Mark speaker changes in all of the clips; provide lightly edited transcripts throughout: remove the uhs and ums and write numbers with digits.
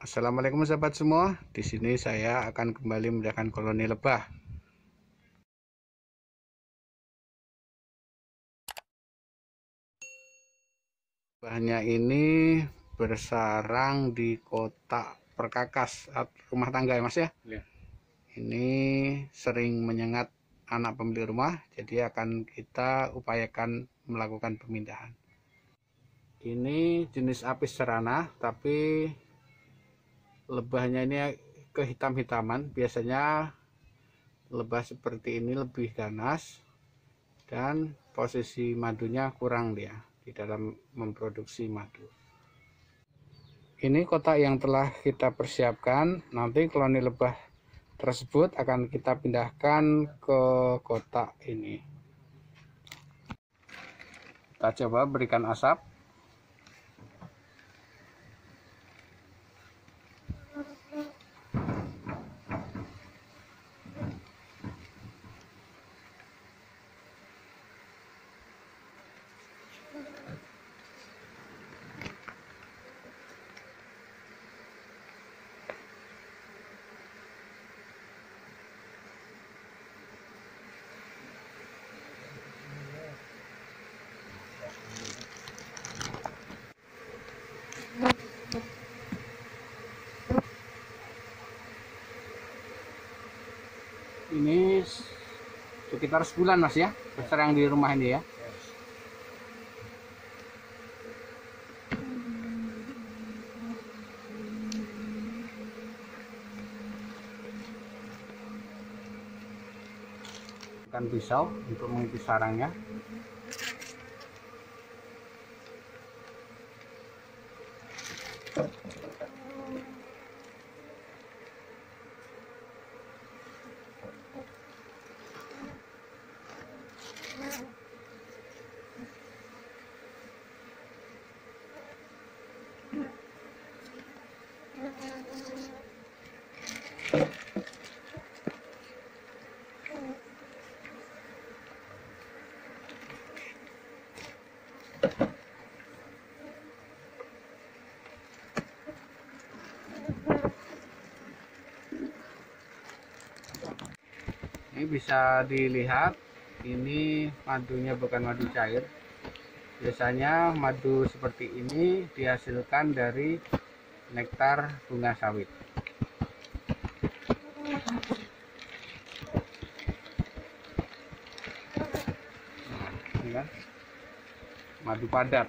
Speaker 1: Assalamualaikum sahabat semua. Di sini saya akan kembali memindahkan koloni lebah. Lebahnya ini bersarang di kotak perkakas rumah tangga ya Mas ya. Ini sering menyengat anak pemilik rumah, jadi akan kita upayakan melakukan pemindahan. Ini jenis apis cerana, tapi lebahnya ini kehitam-hitaman. Biasanya lebah seperti ini lebih ganas dan posisi madunya kurang dia di dalam memproduksi madu. Ini kotak yang telah kita persiapkan. Nanti koloni lebah tersebut akan kita pindahkan ke kotak ini. Kita coba berikan asap. Ini sekitar sebulan Mas ya, berserang di rumah ini ya. Kan pisau untuk mengisi sarangnya. Ini bisa dilihat, ini madunya bukan madu cair. Biasanya madu seperti ini dihasilkan dari nektar bunga sawit. Nah, ini kan madu padat.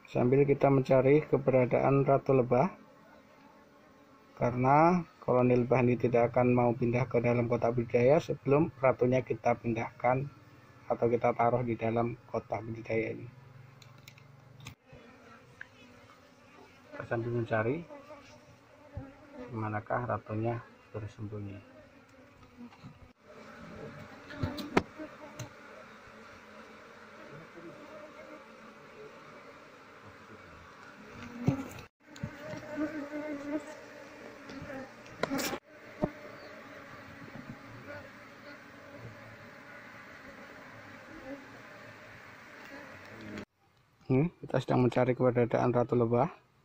Speaker 1: sambil kita mencari keberadaan ratu lebah, karena koloni lebah ini tidak akan mau pindah ke dalam kotak budidaya sebelum ratunya kita pindahkan atau kita taruh di dalam kotak budidaya ini. Kita sambil mencari manakah ratunya bersembunyi. Kita sedang mencari keberadaan ratu lebah.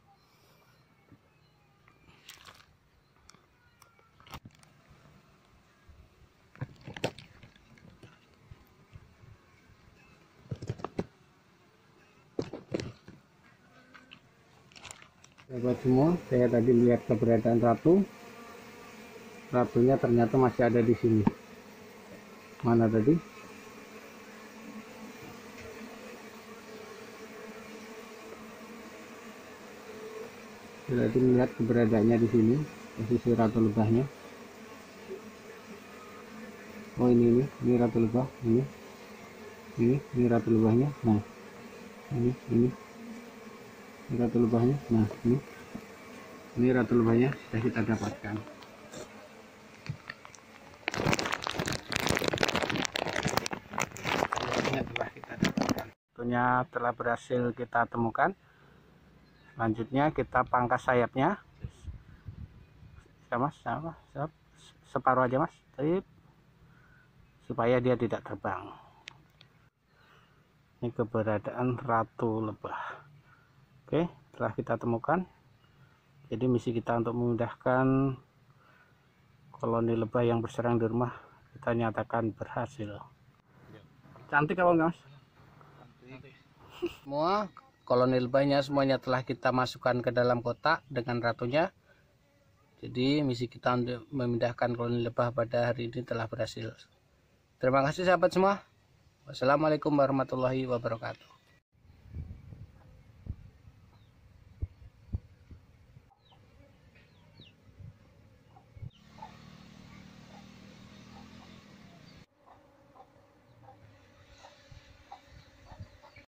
Speaker 1: Sahabat semua, saya tadi lihat keberadaan ratunya ternyata masih ada di sini. Mana tadi? Jadi melihat keberadaannya di sini, posisi ratu lebahnya. Oh ini ratu lebah, ini ratu lebahnya. Nah, ini ratu lebahnya. Nah, ini ratu lebahnya sudah kita dapatkan. Ratunya telah berhasil kita temukan. Selanjutnya kita pangkas sayapnya, sama separuh aja mas, supaya dia tidak terbang. Ini keberadaan ratu lebah. Oke, telah kita temukan. Jadi misi kita untuk memudahkan koloni lebah yang berserang di rumah kita nyatakan berhasil. Cantik apa enggak mas? Cantik. Semua koloni lebahnya semuanya telah kita masukkan ke dalam kotak dengan ratunya. Jadi misi kita untuk memindahkan koloni lebah pada hari ini telah berhasil. Terima kasih sahabat semua. Wassalamualaikum warahmatullahi wabarakatuh.